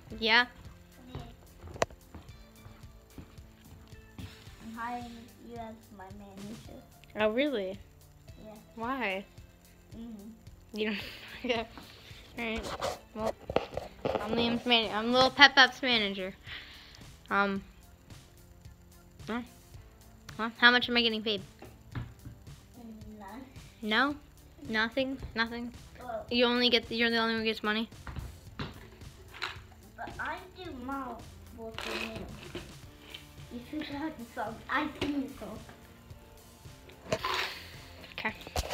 Yeah. I'm hiring you as my manager. Oh, really? Yeah. Why? Mm-hmm. You don't. Yeah. All right. Well, I'm Liam's manager. I'm Little Pep Pep's manager. Well, how much am I getting paid? None. No, nothing, nothing. Well, You're the only one who gets money. but I do more work than you. You should have the song. I sing the song. Okay.